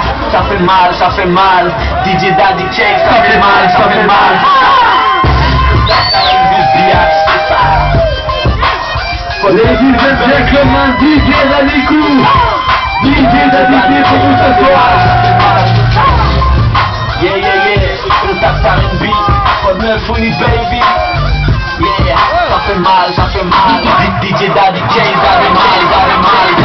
Ça fait mal, ça fait mal. DJ Daddy Cake, ça fait mal, ça fait mal. Ladies and gentlemen, DJ Daddy Crew, DJ Daddy Crew pour vous ce soir. Yeah, yeah, yeah, contact R&B, for the funny baby. Yeah, ça fait mal, ça fait mal. DJ Daddy Cake, ça fait mal, ça fait mal.